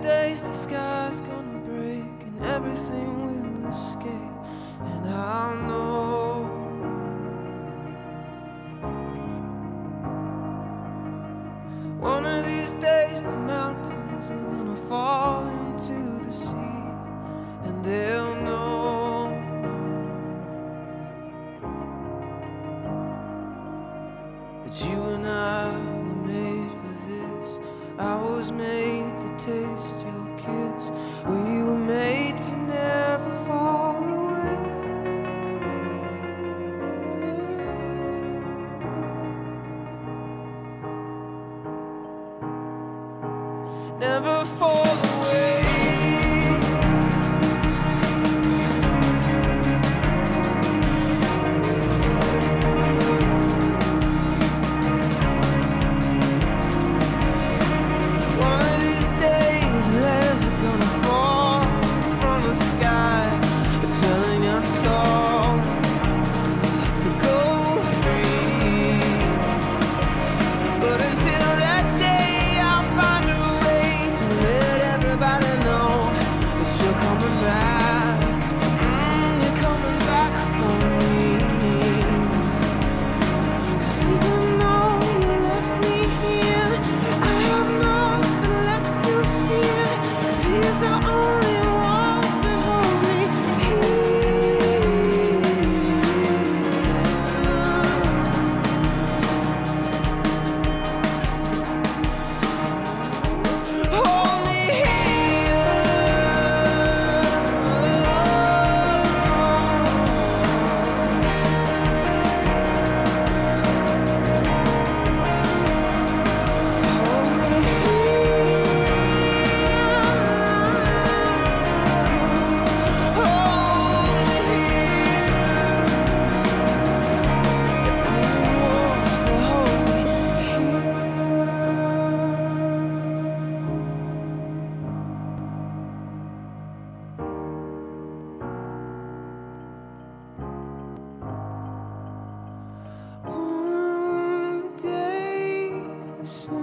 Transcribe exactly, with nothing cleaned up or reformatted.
days the sky's gonna break and everything will escape, and I know one of these days the mountains are gonna fall into the sea, and they'll know that you and I were made for this. I was made to taste your kiss. We were made to never fall away. Never fall away. One of these days, letters are gonna fall from the sky, telling us all to go free. But until that day, I'll find a way to let everybody know that you're coming back. Mm, you're coming back for me. 'Cause even though you left me here, I have nothing left to fear. These are only walls that hold me here. Hold me here. One day,